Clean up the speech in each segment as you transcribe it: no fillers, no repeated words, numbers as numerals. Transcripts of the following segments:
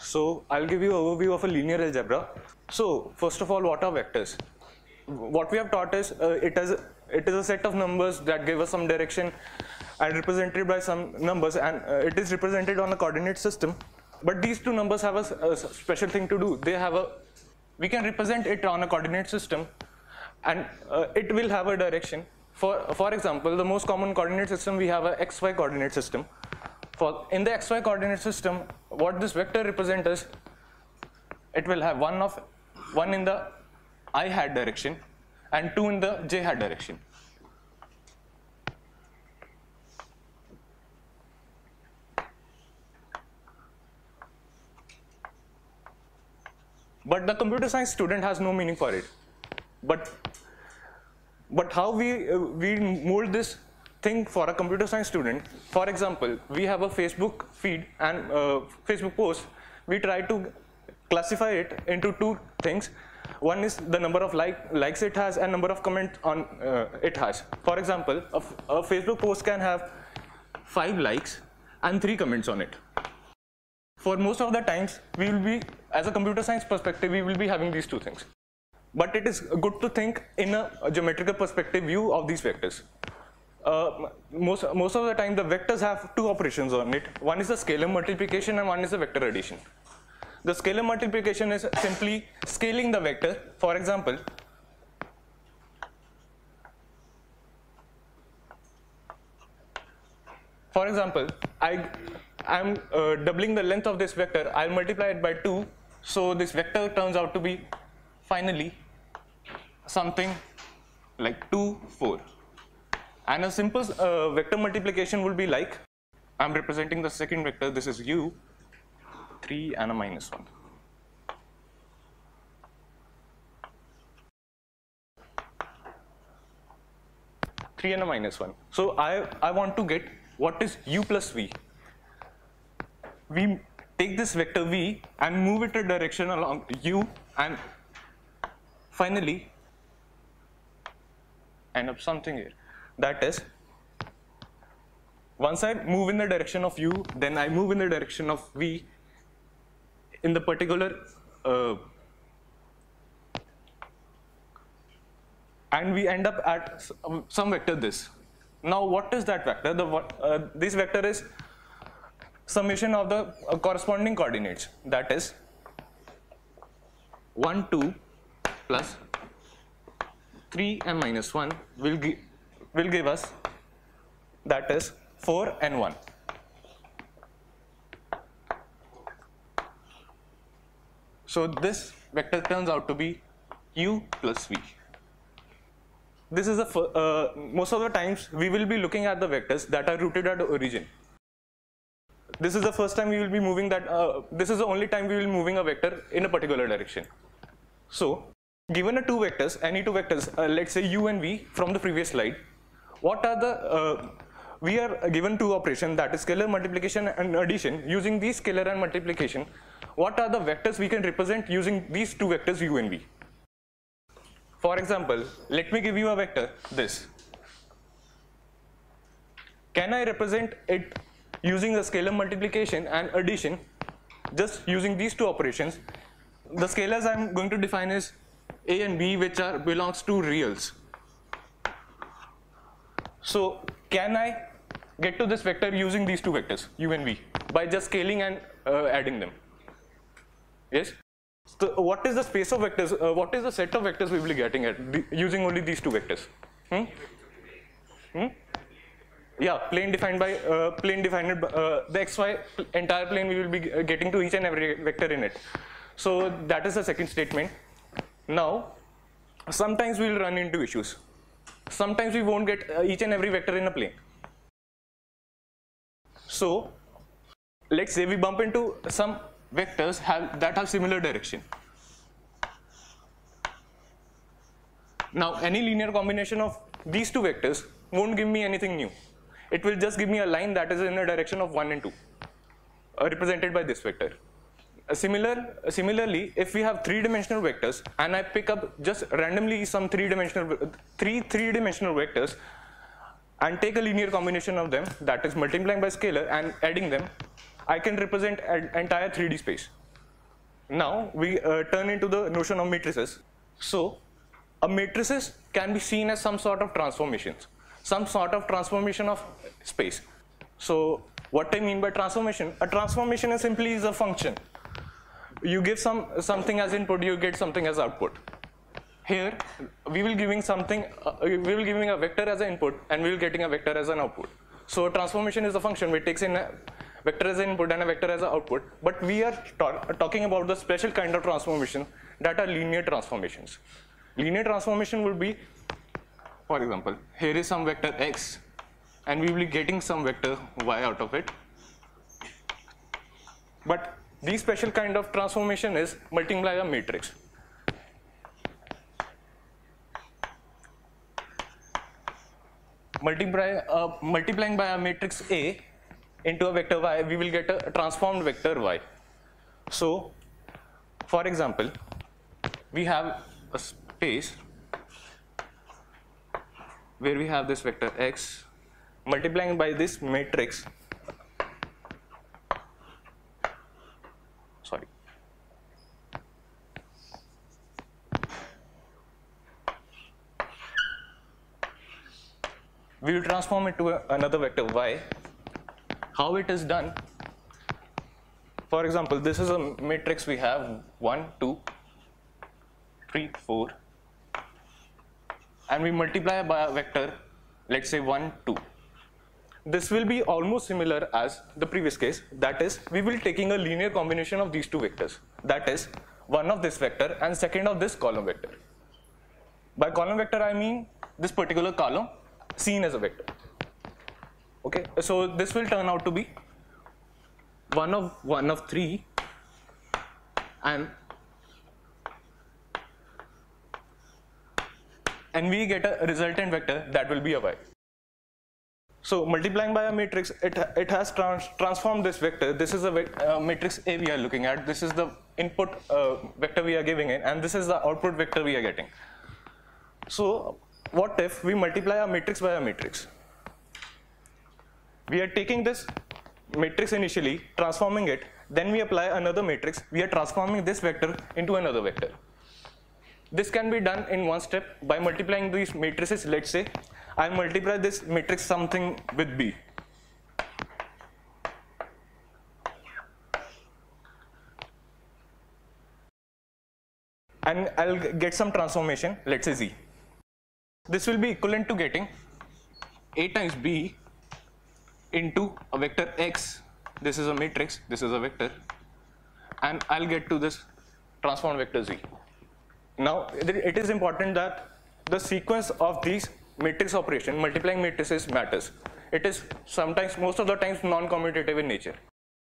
So I'll give you an overview of a linear algebra. So first of all, what are vectors? What we have taught is it is a set of numbers that give us some direction and represented by some numbers, and it is represented on a coordinate system. But these two numbers have a special thing to do. We can represent it on a coordinate system, and it will have a direction. For example, the most common coordinate system, we have a xy coordinate system. In the xy coordinate system, what this vector represents is, it will have one in the I hat direction and 2 in the j hat direction. But the computer science student has no meaning for it. But how we mold this thing for a computer science student? For example, we have a Facebook feed and Facebook post. We try to classify it into two things. One is the number of likes it has and number of comments on it has. For example, a Facebook post can have 5 likes and 3 comments on it. For most of the times, we will be, as a computer science perspective, we will be having these two things. But it is good to think in a geometrical perspective view of these vectors. Most of the time, the vectors have two operations on it. One is the scalar multiplication and one is the vector addition. The scalar multiplication is simply scaling the vector. For example, I'm doubling the length of this vector. I'll multiply it by 2. So this vector turns out to be finally something like 2, 4. And a simple vector multiplication will be like, I'm representing the second vector. This is u, 3 and a minus 1. Three and a minus 1. So I want to get what is u plus v. We take this vector v and move it a direction along u, and finally end up something here. That is, once I move in the direction of u, then I move in the direction of v in the particular and we end up at some vector this. Now what is that vector? This vector is summation of the corresponding coordinates. That is 1, 2 plus 3 and minus 1 will give us, that is 4 and 1. So this vector turns out to be u plus v. This is most of the times we will be looking at the vectors that are rooted at the origin. This is the first time we will be moving that. This is the only time we will be moving a vector in a particular direction. So, given two vectors, any two vectors, let's say u and v from the previous slide, what are the? We are given two operations, that is scalar multiplication and addition. Using these scalar and multiplication, what are the vectors we can represent using these two vectors u and v? For example, let me give you a vector, this. Can I represent it using the scalar multiplication and addition, just using these two operations? The scalars I'm going to define is a and b, which belongs to reals. So can I get to this vector using these two vectors, u and v, by just scaling and adding them? Yes? So what is the space of vectors, what is the set of vectors we will be getting at using only these two vectors? Yeah, plane defined by, the xy entire plane we will be getting to each and every vector in it. So that is the second statement. Now, sometimes we will run into issues. Sometimes we won't get each and every vector in a plane. So let's say we bump into some vectors that have similar direction. Now any linear combination of these two vectors won't give me anything new. It will just give me a line that is in the direction of 1 and 2, represented by this vector. Similarly, if we have three-dimensional vectors and I pick up just randomly some three-dimensional vectors and take a linear combination of them, that is multiplying by scalar and adding them, I can represent an entire 3D space. Now we turn into the notion of matrices. So a matrices can be seen as some sort of transformations, some sort of transformation of space. So what I mean by transformation, a transformation is simply a function. You give something as input, you get something as output. Here we will giving something, we will giving a vector as an input and we will getting a vector as an output. So a transformation is a function which takes in a vector as an input and a vector as an output, but we are talking about the special kind of transformation that are linear transformations. Linear transformation would be, for example, here is some vector x and we will be getting some vector y out of it. But this special kind of transformation is multiply a matrix. Multiplying by a matrix A into a vector y, we will get a transformed vector y. So, for example, we have a space where we have this vector x, multiplying by this matrix, we will transform it to another vector y. How it is done? For example, this is a matrix we have 1, 2, 3, 4, and we multiply by a vector, let's say 1, 2. This will be almost similar as the previous case. That is, we will taking a linear combination of these two vectors. That is, one of this vector and second of this column vector. By column vector, I mean this particular column seen as a vector. Okay, so this will turn out to be 1 of 3 and we get a resultant vector that will be a y. So multiplying by a matrix, it has transformed this vector. This is a matrix A we are looking at. This is the input vector we are giving in, and this is the output vector we are getting. So what if we multiply a matrix by a matrix? We are taking this matrix initially, transforming it, then we apply another matrix. We are transforming this vector into another vector. This can be done in one step by multiplying these matrices. Let's say I multiply this matrix something with B. And I'll get some transformation, let's say Z. This will be equivalent to getting A times B into a vector X. This is a matrix, this is a vector, and I'll get to this transformed vector Z. Now, it is important that the sequence of these matrix operation, multiplying matrices, matters. It is sometimes, most of the times, non-commutative in nature.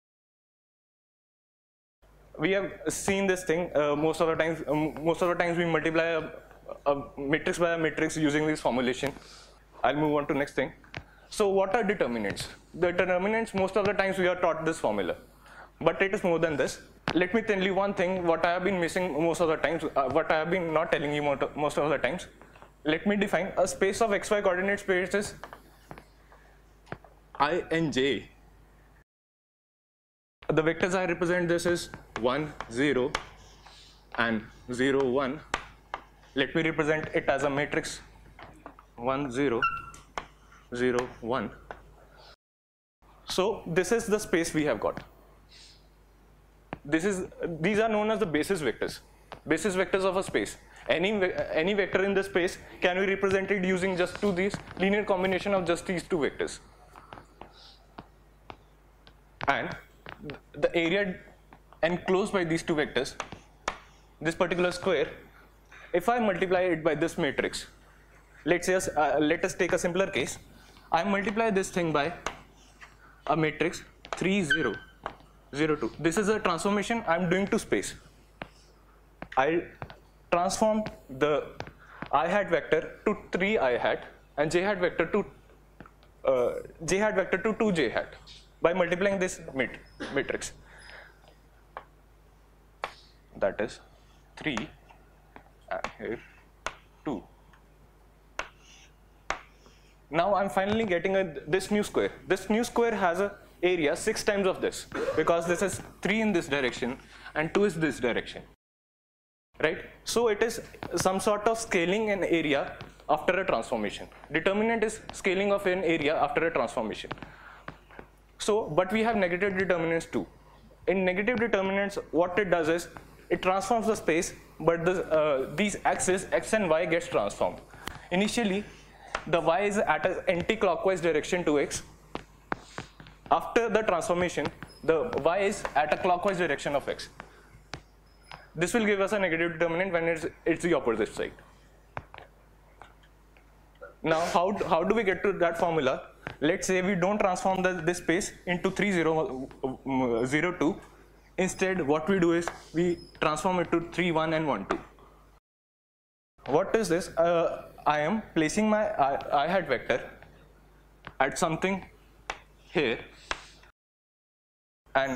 We have seen this thing most of the times we multiply a matrix by a matrix using this formulation. I'll move on to next thing. So what are determinants? The determinants, most of the times we are taught this formula, but it is more than this. Let me tell you one thing, what I have been missing most of the times, what I have been not telling you most of the times. Let me define a space of xy coordinate spaces I and j. The vectors I represent this is 1, 0 and 0, 1. Let me represent it as a matrix 1, 0, 0, 1. So this is the space we have got. These are known as the basis vectors. Basis vectors of a space. Any vector in the space can be represented using just these linear combination of just these two vectors. And the area enclosed by these two vectors, this particular square, if I multiply it by this matrix, let us take a simpler case. I multiply this thing by a matrix 3, 0, 0, 2. This is a transformation I'm doing to space. I transform the I hat vector to 3 I hat and j hat vector to 2 j hat by multiplying this matrix. That is 3 and here 2. Now I'm finally getting this new square. This new square has a area 6 times of this, because this is 3 in this direction and 2 is this direction, right? So it is some sort of scaling an area after a transformation. Determinant is scaling of an area after a transformation. So, but we have negative determinants too. In negative determinants, what it does is, it transforms the space, but these axes, x and y, gets transformed. Initially, the y is at an anti-clockwise direction to x. After the transformation, the y is at a clockwise direction of x. This will give us a negative determinant when it's the opposite side. Now, how do we get to that formula? Let's say we don't transform this space into 3, 0, 0, 2. Instead, what we do is we transform it to 3, 1 and 1, 2. What is this? I am placing my I hat vector at something here, and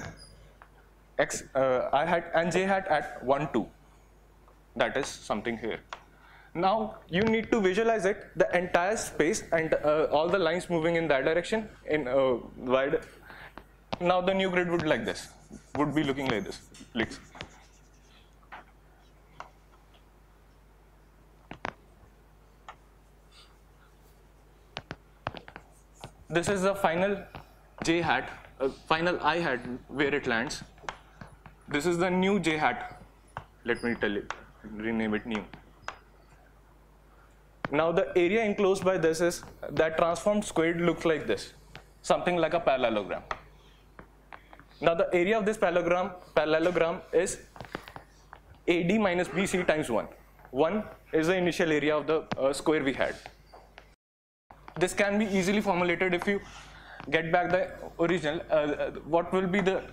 I hat and j hat at 1, 2. That is something here. Now you need to visualize it, the entire space and all the lines moving in that direction in wide. Now the new grid would be looking like this. This is the final j hat, final I hat where it lands. This is the new j hat. Let me rename it new. Now the area enclosed by this is, that transformed squared looks like this, something like a parallelogram. Now the area of this parallelogram is AD minus BC times 1. 1 is the initial area of the square we had. This can be easily formulated if you get back the original. What will be the,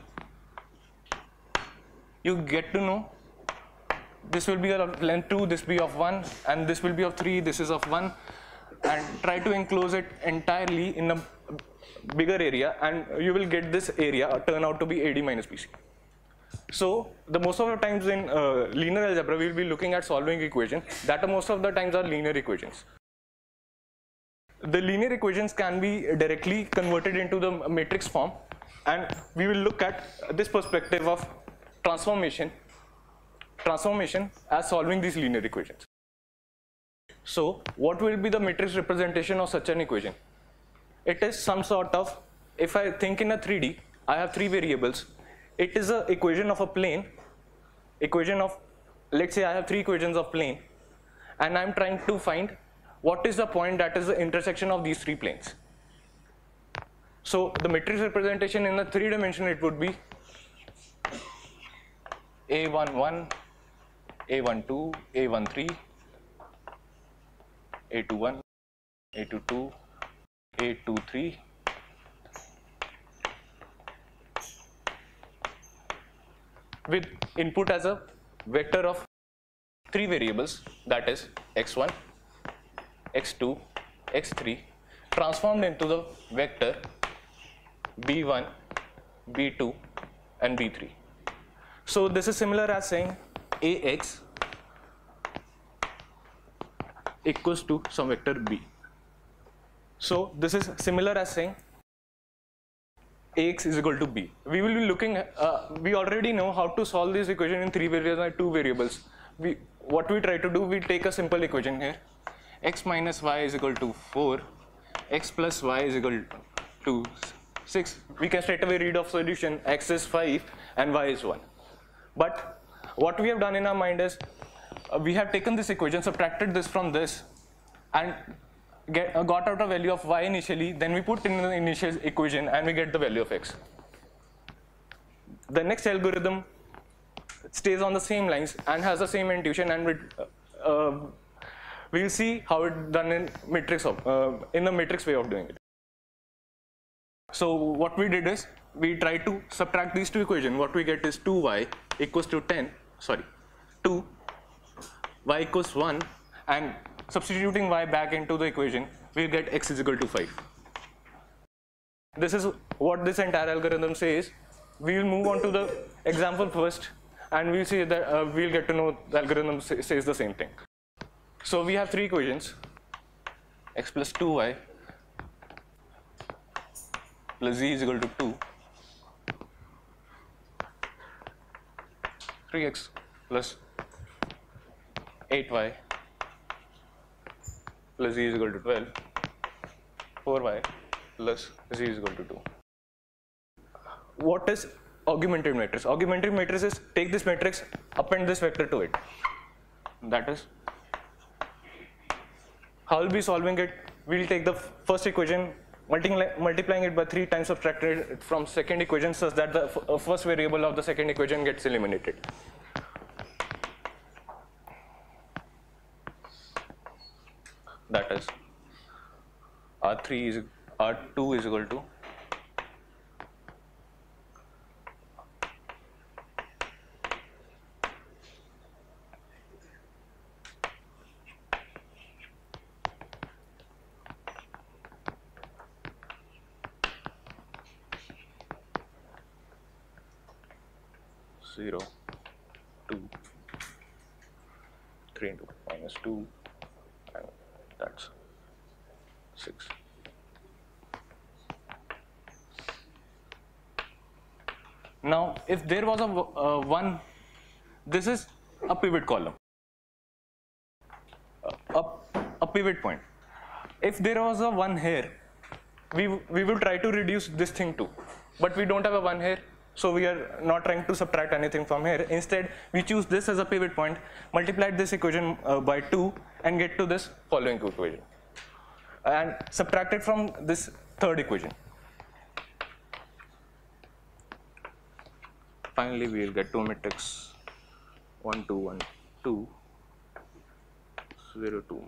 you get to know, this will be of length 2, this will be of 1, and this will be of 3, this is of 1, and try to enclose it entirely in a bigger area, and you will get this area turn out to be AD minus BC. So the most of the times in linear algebra, we will be looking at solving equations that most of the times are linear equations. The linear equations can be directly converted into the matrix form, and we will look at this perspective of transformation as solving these linear equations. So what will be the matrix representation of such an equation? It is some sort of, if I think in a 3D, I have 3 variables. It is an equation of a plane, let's say I have 3 equations of plane, and I'm trying to find what is the point that is the intersection of these 3 planes. So the matrix representation in the 3 dimension, it would be A11, A12, A13, A21, A22, A23, with input as a vector of 3 variables, that is x1, x2, x3, transformed into the vector b1, b2 and b3. So this is similar as saying ax equals to some vector b. So this is similar as saying ax is equal to b. We will be looking at, we already know how to solve this equation in 3 variables and 2 variables. What we try to do, we take a simple equation here. X minus y is equal to 4, x plus y is equal to 6. We can straight away read of solution, x is 5 and y is 1. But what we have done in our mind is, we have taken this equation, subtracted this from this, and got out a value of y initially, then we put in the initial equation and we get the value of x. The next algorithm stays on the same lines and has the same intuition, and we'll see how it's done in matrix in the matrix way of doing it. So what we did is, we try to subtract these 2 equations. What we get is 2y equals to 2, y equals 1, and substituting y back into the equation, we'll get x is equal to 5. This is what this entire algorithm says. We will move on to the example first, and we'll see that we'll get to know the algorithm says the same thing. So we have 3 equations, x plus 2y plus z is equal to 2, 3x plus 8y plus z is equal to 12, 4y plus z is equal to 2. What is augmented matrix? Augmented matrix is take this matrix, append this vector to it. That is, how we'll be solving it? We'll take the first equation, multiplying it by 3 times, subtracted it from second equation such that the first variable of the second equation gets eliminated. That is, R2 is equal to 0, 2, 3 into minus 2, and that's 6. Now, if there was a 1, this is a pivot column, a pivot point. If there was a 1 here, we will try to reduce this thing too, but we don't have a 1 here. So we are not trying to subtract anything from here. Instead, we choose this as a pivot point, multiply this equation by 2, and get to this following equation, and subtract it from this third equation. Finally, we will get to a matrix 1, 2, 1, 2, 0, 2.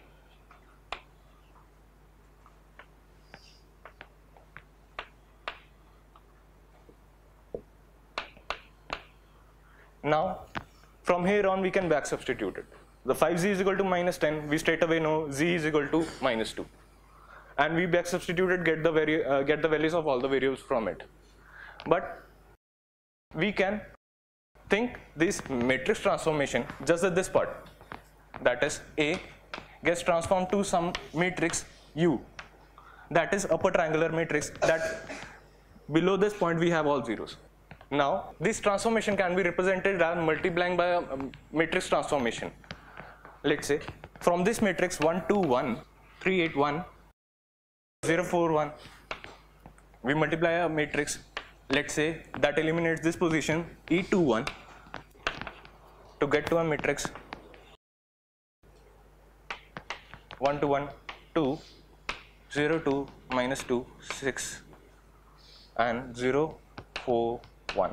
Now, from here on, we can back substitute it. The 5z is equal to minus 10, we straight away know z is equal to minus 2. And we back substituted, get the values of all the variables from it. But we can think this matrix transformation just at this part. That is, A gets transformed to some matrix U. That is upper triangular matrix, that below this point we have all zeros. Now, this transformation can be represented as multiplying by a matrix transformation. Let's say, from this matrix 1, 2, 1, 3, 8, 1, 0, 4, 1, we multiply a matrix, let's say, that eliminates this position, E2, 1, to get to a matrix 1, 2, 1, 2, 0, 2, minus 2, 6, and 0, 4, 1.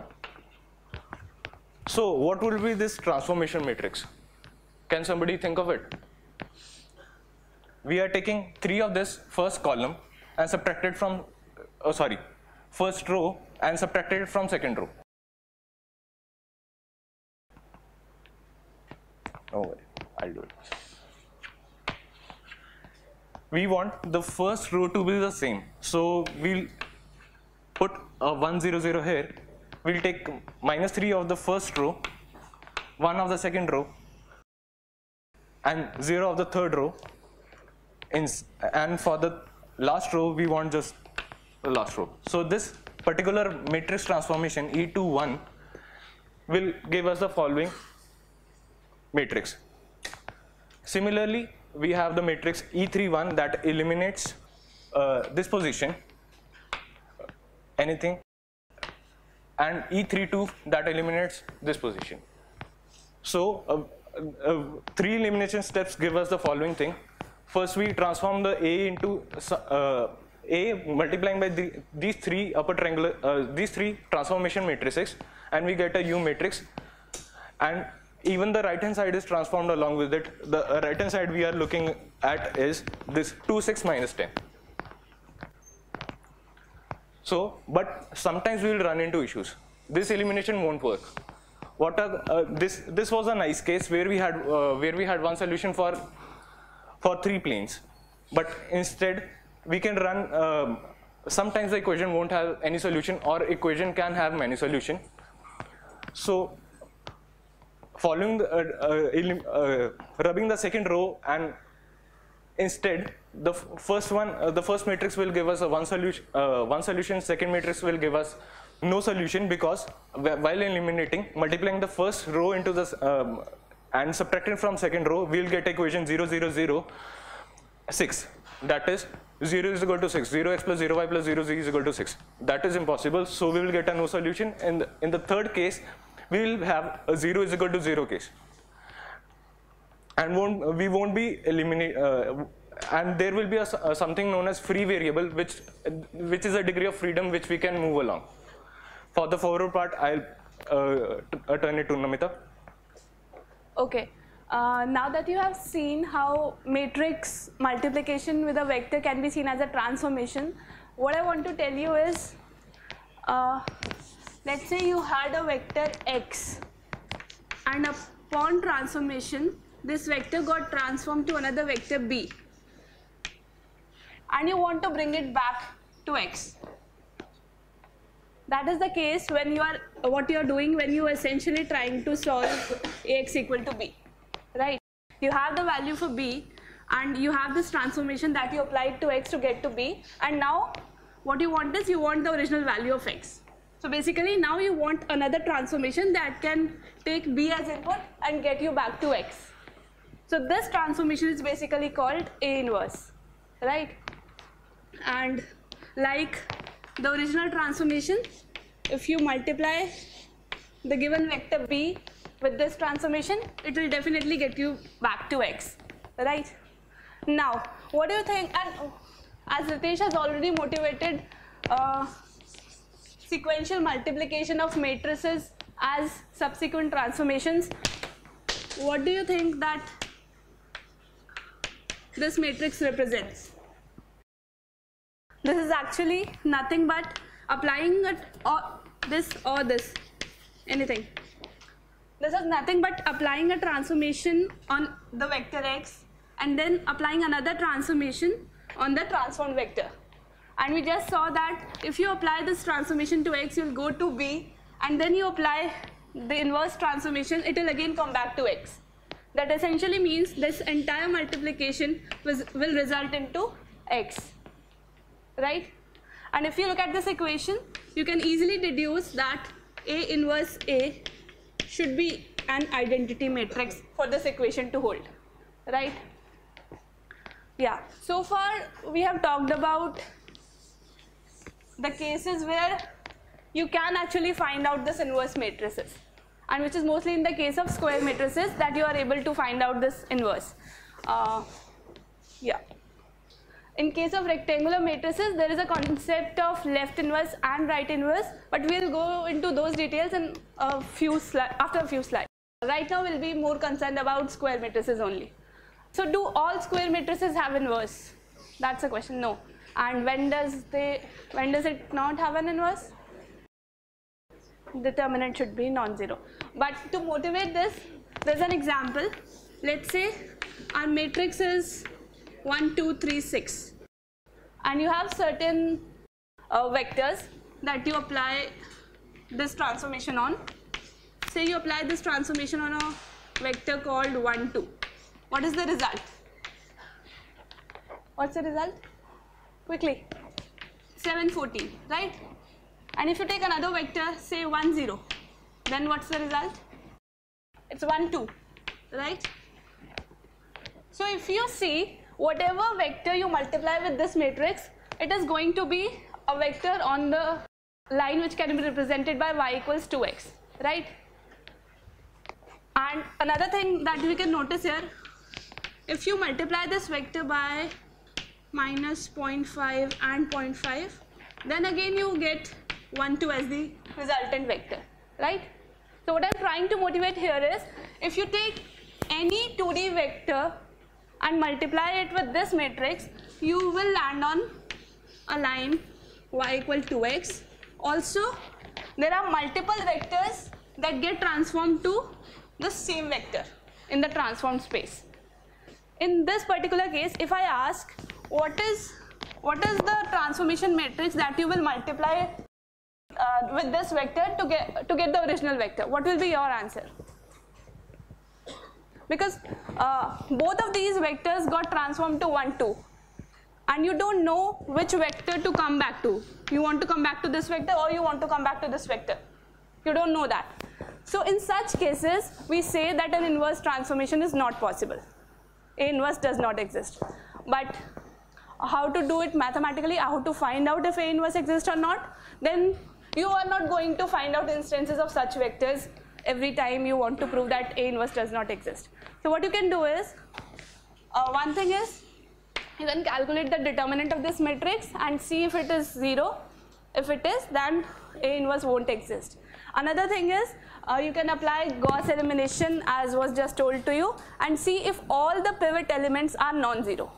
So what will be this transformation matrix? Can somebody think of it? We are taking 3 of this first column and subtracted from, first row and subtracted from second row. Oh, I'll do it. We want the first row to be the same. So we'll put a 1, 0, 0 here. We'll take minus 3 of the first row, 1 of the second row, and 0 of the third row. And for the last row, we want just the last row. So this particular matrix transformation, E2, 1, will give us the following matrix. Similarly, we have the matrix E3, 1 that eliminates this position, anything, and E32 that eliminates this position. So 3 elimination steps give us the following thing. First, we transform the A into A multiplying by these 3 upper triangular, these 3 transformation matrices, and we get a U matrix. And even the right hand side is transformed along with it. The right hand side we are looking at is this 2, 6, minus 10. So, but sometimes we will run into issues. This elimination won't work. What are this was a nice case where we had one solution for 3 planes, but instead we can run. Sometimes the equation won't have any solution, or equation can have many solutions. So, following rubbing the second row and instead the first matrix will give us one solution, second matrix will give us no solution, because while eliminating, multiplying the first row into this and subtracting from second row, we will get equation 0, 0, 0, 6. That is 0 is equal to 6. 0x plus 0y plus 0z is equal to 6. That is impossible, so we will get a no solution. And in the third case, we will have a 0 is equal to 0 case. And we won't be eliminate, and there will be something known as free variable, which is a degree of freedom which we can move along. For the forward part, I'll turn it to Namita. Okay. Now that you have seen how matrix multiplication with a vector can be seen as a transformation, what I want to tell you is, let's say you had a vector x, and upon transformation, this vector got transformed to another vector b, and you want to bring it back to x. That is the case when you are, what you are doing when you are essentially trying to solve ax equal to b, right? You have the value for b, and you have this transformation that you applied to x to get to b, and now what you want is you want the original value of x. So basically now you want another transformation that can take b as input and get you back to x. So this transformation is basically called A inverse, right? And like the original transformation, if you multiply the given vector b with this transformation, it will definitely get you back to x, right? Now, what do you think? And as Ritesh has already motivated sequential multiplication of matrices as subsequent transformations, what do you think that this matrix represents? This is actually nothing but applying it, or this, anything. This is nothing but applying a transformation on the vector x and then applying another transformation on the transformed vector. And we just saw that if you apply this transformation to x, you will go to b, and then you apply the inverse transformation, it will again come back to x. That essentially means this entire multiplication will result into x, right? And if you look at this equation, you can easily deduce that A inverse A should be an identity matrix for this equation to hold, right? Yeah, so far we have talked about the cases where you can actually find out this inverse matrices, and which is mostly in the case of square matrices that you are able to find out this inverse. Yeah. In case of rectangular matrices, there is a concept of left inverse and right inverse, but we'll go into those details in after a few slides. Right now we'll be more concerned about square matrices only. So do all square matrices have inverse? That's a question. No. And when does it not have an inverse? Determinant should be non-zero. But to motivate this, there's an example. Let's say our matrix is 1, 2, 3, 6, and you have certain vectors that you apply this transformation on. Say you apply this transformation on a vector called 1, 2. What is the result? What's the result? Quickly. 7, 14, right? And if you take another vector, say 1, 0, then what's the result? It's 1, 2, right? So if you see, whatever vector you multiply with this matrix, it is going to be a vector on the line which can be represented by y equals 2x, right? And another thing that we can notice here, if you multiply this vector by minus 0.5 and 0.5, then again you get 1, 2 as the resultant vector, right? So what I'm trying to motivate here is, if you take any 2D vector and multiply it with this matrix, you will land on a line y equal 2x. Also, there are multiple vectors that get transformed to the same vector in the transformed space. In this particular case, if I ask, what is the transformation matrix that you will multiply with this vector to get the original vector, what will be your answer? because both of these vectors got transformed to 1, 2. And you don't know which vector to come back to. You want to come back to this vector or you want to come back to this vector. You don't know that. So in such cases, we say that an inverse transformation is not possible. A inverse does not exist. But how to do it mathematically, how to find out if A inverse exists or not, then you are not going to find out instances of such vectors every time you want to prove that A inverse does not exist. So what you can do is, one thing is, you can calculate the determinant of this matrix and see if it is 0. If it is, then A inverse won't exist. Another thing is, you can apply Gauss elimination as was just told to you and see if all the pivot elements are non-zero.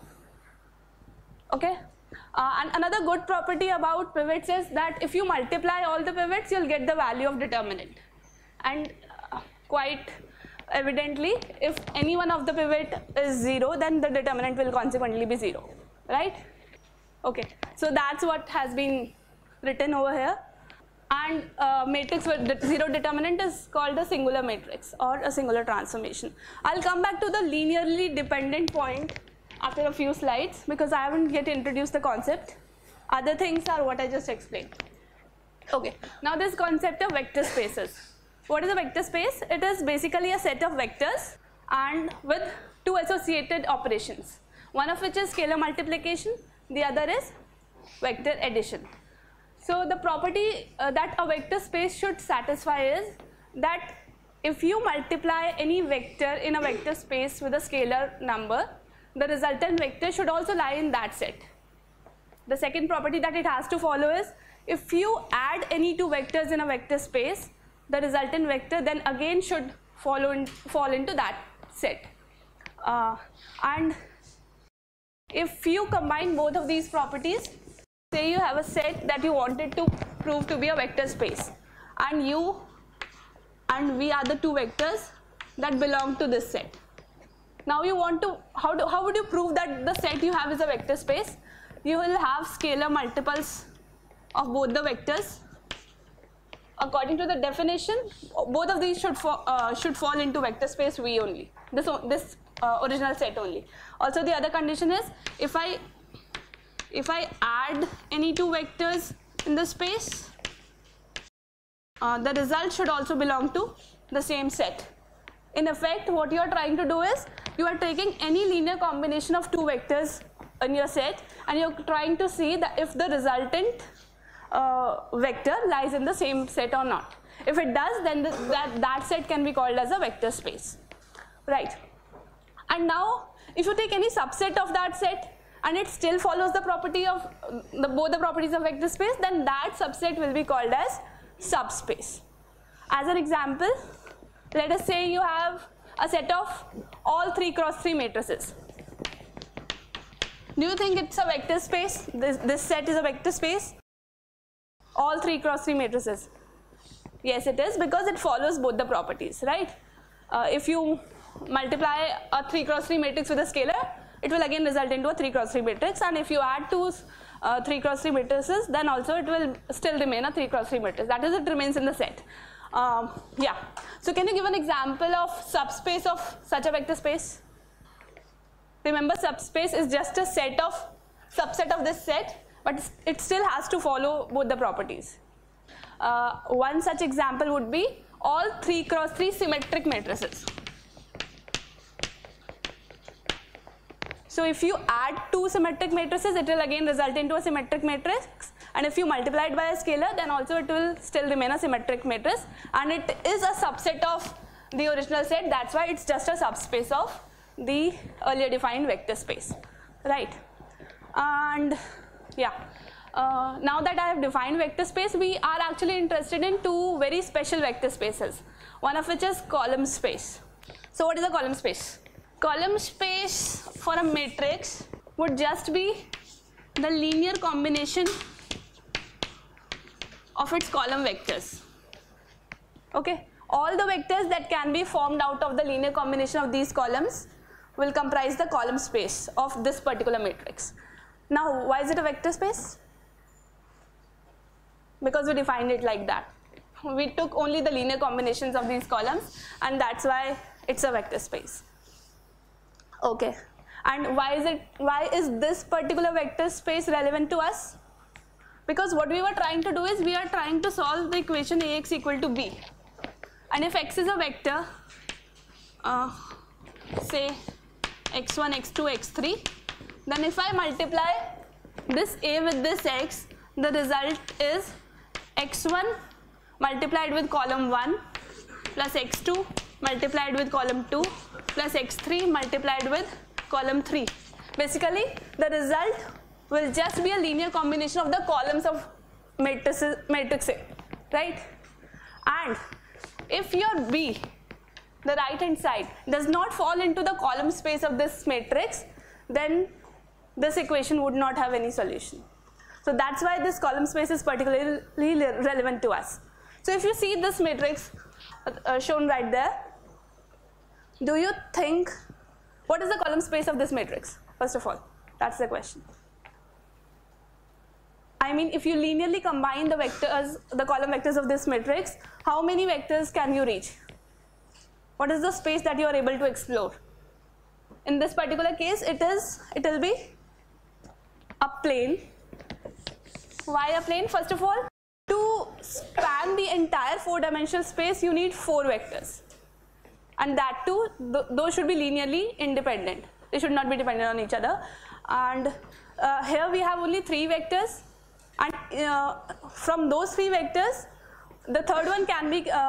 Okay? And another good property about pivots is that if you multiply all the pivots, you'll get the value of determinant. And quite evidently, if any one of the pivot is 0, then the determinant will consequently be 0, right? Okay, so that's what has been written over here. And matrix with 0 determinant is called a singular matrix or a singular transformation. I'll come back to the linearly dependent point after a few slides because I haven't yet introduced the concept. Other things are what I just explained. Okay, now this concept of vector spaces. What is a vector space? It is basically a set of vectors and with two associated operations. One of which is scalar multiplication, the other is vector addition. So the property that a vector space should satisfy is that if you multiply any vector in a vector space with a scalar number, the resultant vector should also lie in that set. The second property that it has to follow is if you add any two vectors in a vector space, the resultant vector then again should fall into that set. And if you combine both of these properties, say you have a set that you wanted to prove to be a vector space, and you and V are the two vectors that belong to this set. Now you want to, how would you prove that the set you have is a vector space? You will have scalar multiples of both the vectors. According to the definition, both of these should fall into vector space V only, this original set only. Also the other condition is if I add any two vectors in the space, the result should also belong to the same set. In effect, what you are trying to do is you are taking any linear combination of two vectors in your set and you are trying to see that if the resultant vector lies in the same set or not. If it does, then that set can be called as a vector space, right? And now if you take any subset of that set and it still follows the property of both the properties of vector space, then that subset will be called as subspace. As an example, let us say you have a set of all 3 cross 3 matrices. Do you think it's a vector space? This set is a vector space? All 3 cross 3 matrices. Yes, it is, because it follows both the properties, right? If you multiply a 3 cross 3 matrix with a scalar, it will again result into a 3 cross 3 matrix, and if you add two 3 cross 3 matrices, then also it will still remain a 3 cross 3 matrix. That is, it remains in the set. Yeah. So can you give an example of subspace of such a vector space? Remember, subspace is just a subset of this set, but it still has to follow both the properties. One such example would be all 3 cross 3 symmetric matrices. So if you add two symmetric matrices, it will again result into a symmetric matrix, and if you multiply it by a scalar, then also it will still remain a symmetric matrix, and it is a subset of the original set. That's why it's just a subspace of the earlier defined vector space, right? And yeah, now that I have defined vector space, we are actually interested in two very special vector spaces, one of which is column space. So what is a column space? Column space for a matrix would just be the linear combination of its column vectors. Okay, all the vectors that can be formed out of the linear combination of these columns will comprise the column space of this particular matrix. Now, why is it a vector space? Because we defined it like that. We took only the linear combinations of these columns, and that's why it's a vector space. Okay, and why is this particular vector space relevant to us? Because what we were trying to do is we are trying to solve the equation Ax equal to b, and if x is a vector, say x1, x2, x3, then if I multiply this A with this x, the result is x1 multiplied with column 1 plus x2 multiplied with column 2 plus x3 multiplied with column 3. Basically, the result will just be a linear combination of the columns of matrix A, right? And if your B, the right hand side, does not fall into the column space of this matrix, then this equation would not have any solution. So that's why this column space is particularly relevant to us. So if you see this matrix shown right there, do you think, what is the column space of this matrix? First of all, that's the question. I mean, if you linearly combine the vectors, the column vectors of this matrix, how many vectors can you reach? What is the space that you are able to explore? In this particular case, it will be a plane. Why a plane? First of all, to span the entire 4-dimensional space, you need 4 vectors. And that too, those should be linearly independent. They should not be dependent on each other. And here we have only 3 vectors. And from those 3 vectors, the third one can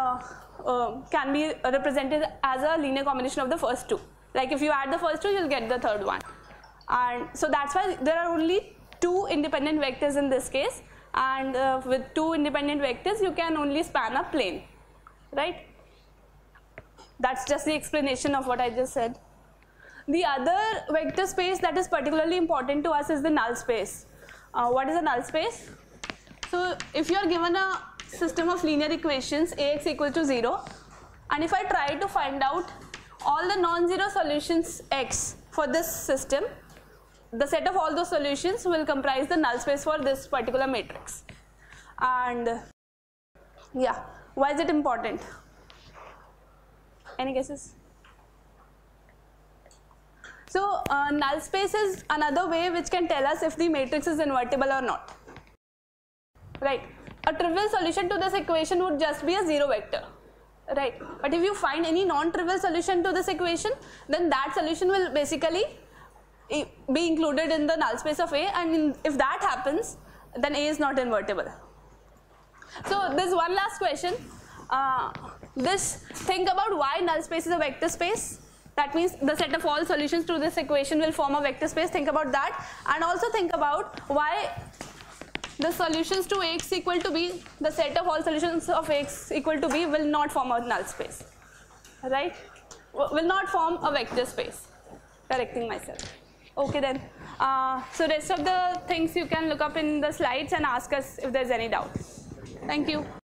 be represented as a linear combination of the first 2. Like if you add the first 2, you'll get the third one. And so that's why there are only 2 independent vectors in this case. And with 2 independent vectors, you can only span a plane, right? That's just the explanation of what I just said. The other vector space that is particularly important to us is the null space. What is a null space? So if you are given a system of linear equations, Ax equal to 0, and if I try to find out all the non-zero solutions x for this system, the set of all those solutions will comprise the null space for this particular matrix. And yeah, why is it important? Any guesses? So null space is another way which can tell us if the matrix is invertible or not, right? A trivial solution to this equation would just be a 0 vector, right? But if you find any non-trivial solution to this equation, then that solution will basically be included in the null space of A, and if that happens, then A is not invertible. So there's one last question. Think about why null space is a vector space. That means the set of all solutions to this equation will form a vector space. Think about that, and also think about why the solutions to Ax equal to B, the set of all solutions of Ax equal to B will not form a null space, right? Will not form a vector space. Correcting myself. Okay then. So rest of the things you can look up in the slides and ask us if there's any doubt. Thank you.